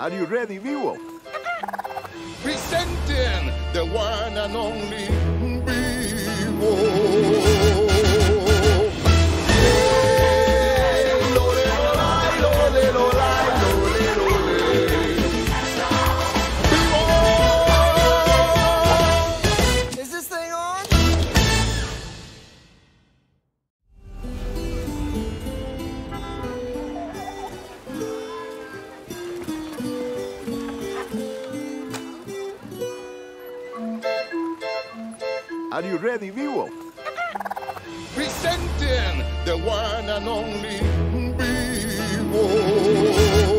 Are you ready, Vivo? Presenting the one and only Vivo. Is this thing on? Are you ready, Vivo? Presenting the one and only Vivo.